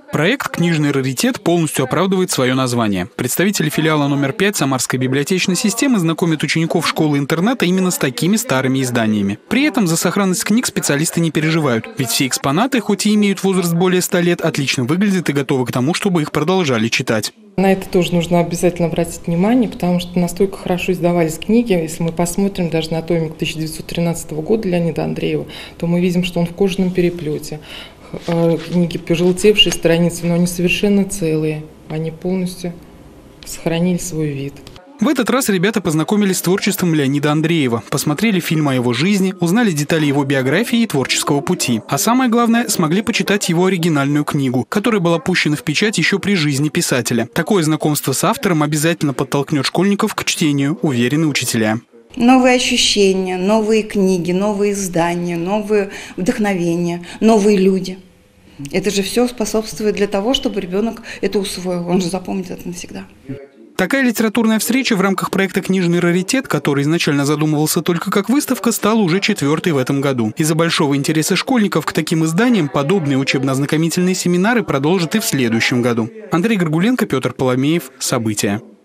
Проект «Книжный раритет» полностью оправдывает свое название. Представители филиала номер 5 Самарской библиотечной системы знакомят учеников школы-интерната именно с такими старыми изданиями. При этом за сохранность книг специалисты не переживают, ведь все экспонаты, хоть и имеют возраст более 100 лет, отлично выглядят и готовы к тому, чтобы их продолжали читать. На это тоже нужно обязательно обратить внимание, потому что настолько хорошо издавались книги. Если мы посмотрим даже на томик 1913 года Леонида Андреева, то мы видим, что он в кожаном переплете. Книги пожелтевшие страницы, но они совершенно целые. Они полностью сохранили свой вид. В этот раз ребята познакомились с творчеством Леонида Андреева, посмотрели фильм о его жизни, узнали детали его биографии и творческого пути. А самое главное, смогли почитать его оригинальную книгу, которая была пущена в печать еще при жизни писателя. Такое знакомство с автором обязательно подтолкнет школьников к чтению, уверены учителя. Новые ощущения, новые книги, новые издания, новые вдохновения, новые люди. Это же все способствует для того, чтобы ребенок это усвоил. Он же запомнит это навсегда. Такая литературная встреча в рамках проекта «Книжный раритет», который изначально задумывался только как выставка, стала уже 4-й в этом году. Из-за большого интереса школьников к таким изданиям подобные учебно-ознакомительные семинары продолжат и в следующем году. Андрей Горгуленко, Петр Поломеев. События.